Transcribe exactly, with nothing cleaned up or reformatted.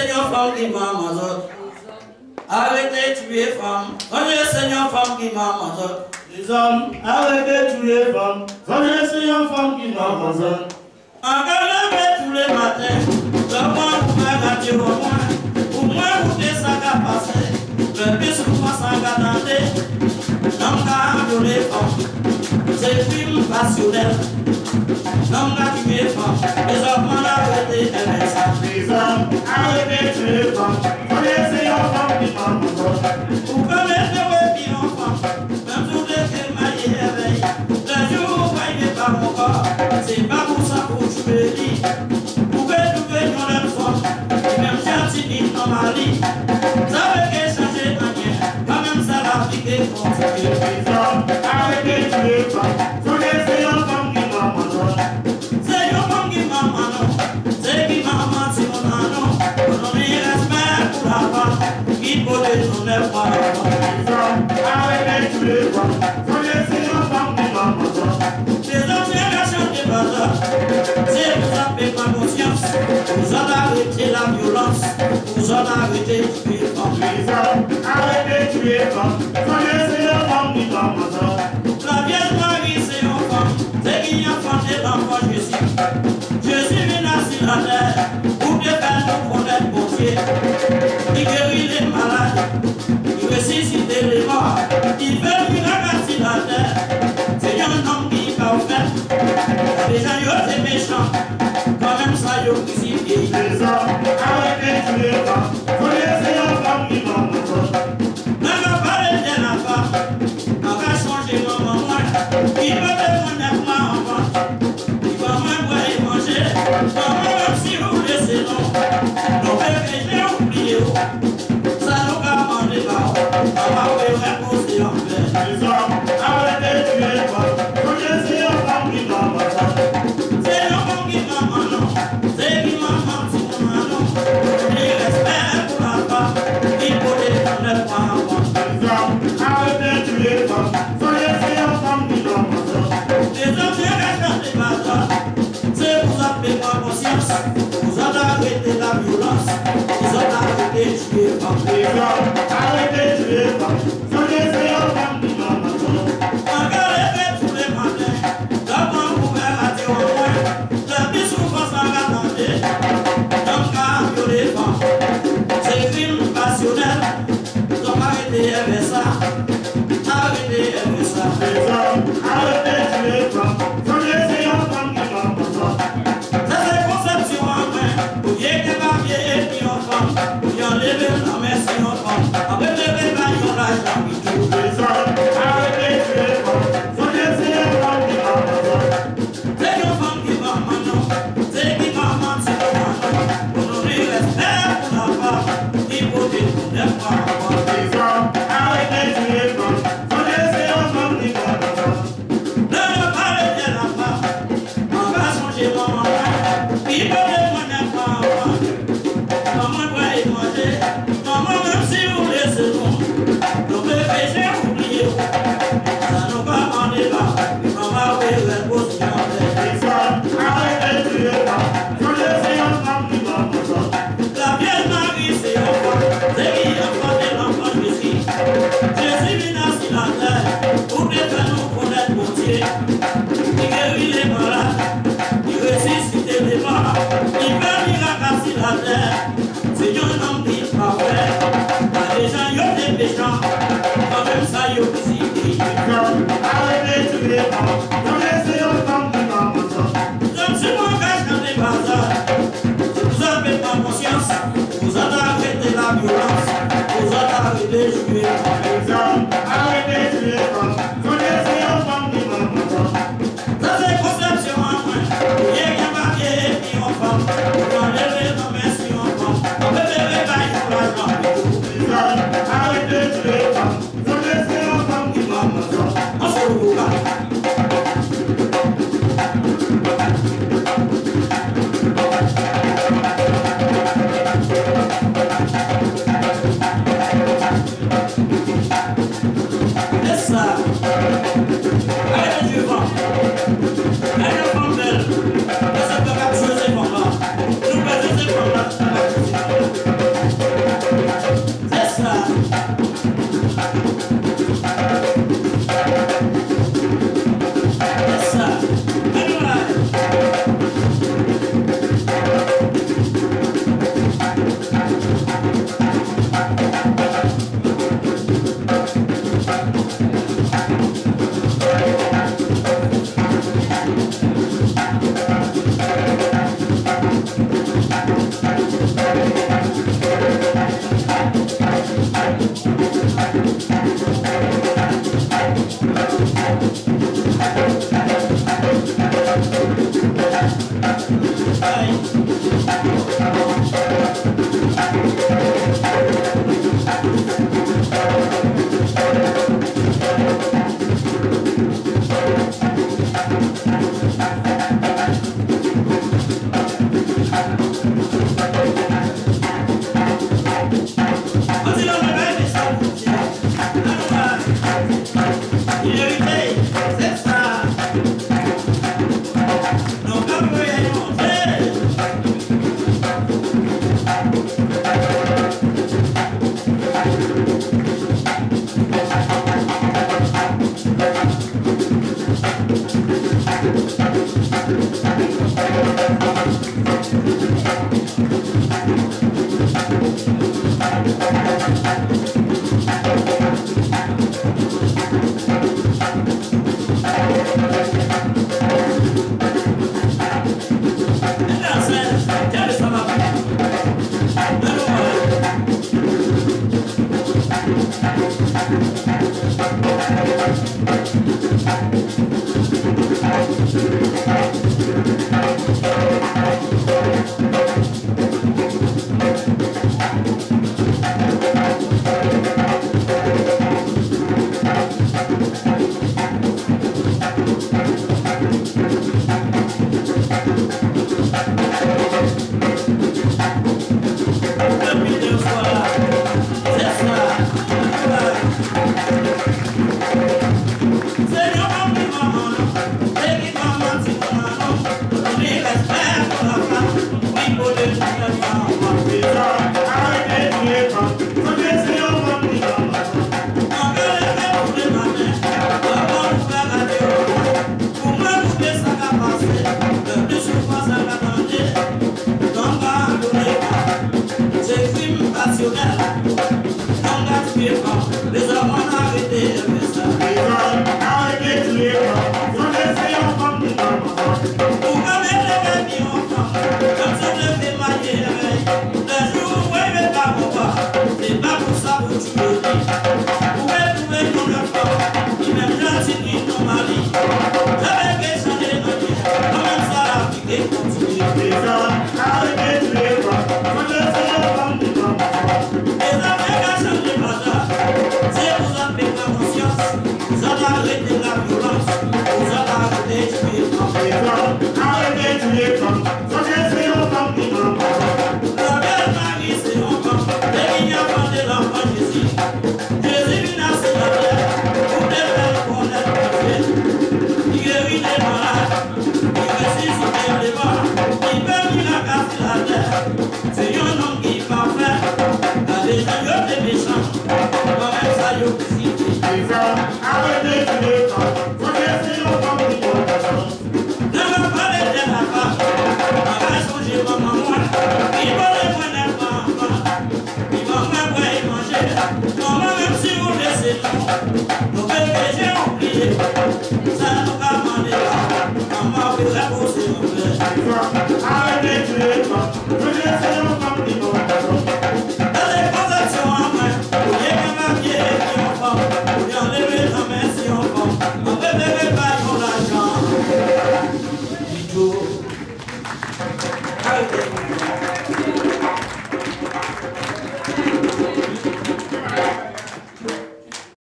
Seigneur, femme qui m'a mazot. Arrêtez de tuer femme. Songez, Seigneur, femme qui m'a mazot. Les hommes, arrêtez de tuer femme. Songez, Seigneur, femme qui m'a mazot. Encore levé tous les matins. Le moins vous m'avez au moins. Au moins vous êtes ça qu'à passer. Le bis vous passe à garder. Non, car les femmes. C'est film passionnel. Non, car tu es femme. Les hommes m'en arrêtez aimer ça. Les hommes, arrêtez de tuer femme. Songez, Seigneur, femme qui m'a mazot. Vous connaissez vos filles enfants. Même tous les films à y éveiller. Le jour où vous voyez pas mon corps. C'est pas pour ça que je me dis. Vous pouvez trouver dans leur femme. Même si tu dans ma vie. Ça veut que changer de manière. Quand même ça va piquer pour ça. Les hommes, arrêtez de tuer femme. Songez, Seigneur, femme qui m'a mazot. C'est une femme qui m'a menti. C'est qui m'a menti mon anon. On y respect pour la femme. Qui peut les donner par la femme. Les hommes, arrêtez de tuer femme. Songez, Seigneur, femme qui m'a mazot. Les anciens garçons de bazar. C'est vous avez ma conscience. Vous en arrêtez la violence. Vous en arrêtez de tuer femme. Les hommes, arrêtez de tuer femme. Songez, Seigneur, femme qui m'a mazot. La Vierge Marie, c'est une femme, c'est qui a fondé l'enfant Jésus. Jésus vient sur la terre pour te faire nous connaître bon Dieu. Il guérit les malades, il ressuscite les morts, il fait miracle sur la terre. C'est un homme qui va au fait. Les gens y ont été méchants, quand même ça y a crucifié. Les hommes, arrêtez de tuer femme. Songez, Seigneur, femme qui m'a mazot. Même à parler de la femme, on va changer maman moi. Il veut demander moi enfant. Il va moins boire et manger. Maman, même si vous laissez non. Nos bébés, j'ai oublié. Ça nous a demandé pas. On va reposer en paix. Les hommes, arrêtez de tuer femme. Songez, Seigneur, femme qui m'a mazot. C'est l'enfant qui m'a menti. C'est qui m'a menti mon anon. Il respect pour la femme. Il peut demander moi enfant. Les hommes, arrêtez de tuer femme. Songez, Seigneur, femme qui m'a mazot. Les hommes qui regardent les bazars, c'est vous avez ma conscience. Vous en arrêtez la violence. Vous en arrêtez de tuer femme. Les hommes, arrêtez de tuer femme. Songez, Seigneur, femme qui m'a mazot. Encore levé tous les matins, d'abord vous pouvez la dire au moins. Le bis vous passe à garder. Donc car les femmes, c'est crime passionnel. Donc arrêtez avec ça. Arrêtez avec ça. Les hommes, arrêtez de tuer femme. Songez, Seigneur, femme qui m'a mazot. Ça c'est conception en main. Vous y êtes barbier et puis en femme. Vous y enlevez la merci en femme. Après lever baillon l'argent qui tout. Les hommes, arrêtez de tuer femme. Songez, Seigneur, femme qui m'a mazot. C'est une femme qui va maintenant. C'est qui va mentir maintenant. Pour nous respect pour la femme. Il faut que nous n'aimons pas la femme. Les hommes, arrêtez de tuer femme. Songez, Seigneur, femme qui m'a mazot. Ne me parlez de la femme. On va changer mon maman. Il faut que nous n'aimons pas la femme. Maman doit y manger. Maman, même si vous laissez nous. Nos bébés, j'ai oublié. Ça nous va en débat. Maman, oui, elle pose bien en paix. Les hommes, arrêtez de tuer femme. Songez, Seigneur, femme qui m'a mazot. La Vierge Marie, c'est enfant, c'est qui a fondé l'enfant Jésus. Jésus vient sur la terre pour te faire nous connaître mon Dieu. Il guérit les malades, il ressuscite les morts, il fait miracle sur la terre. C'est un homme qui est parfait. Les gens y ont des méchants, quand même ça y a crucifié. Les hommes, arrêtez de tuer femme. Songez, Seigneur, femme qui m'a mazot. Je me suis mon cache dans les bazars. Vous avez pas conscience, vous en arrêtez la violence, vous en arrêtez de jouer. Les hommes, arrêtez de tuer femme. Songez, Seigneur, femme qui m'a mazot. Ça c'est conception en main. Il y a un papier et puis on femme. Vous enlevez nos mains si on femme. On peut lever bail pour l'argent. Les hommes, arrêtez de tuer femme. Songez, Seigneur, femme qui m'a mazot. On se retrouve là. Thank you. Thank you.